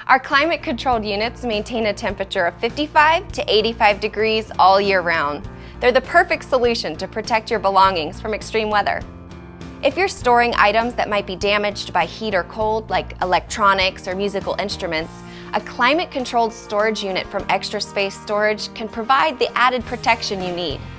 Our climate-controlled units maintain a temperature of 55 to 85 degrees all year round. They're the perfect solution to protect your belongings from extreme weather. If you're storing items that might be damaged by heat or cold, like electronics or musical instruments, a climate-controlled storage unit from Extra Space Storage can provide the added protection you need.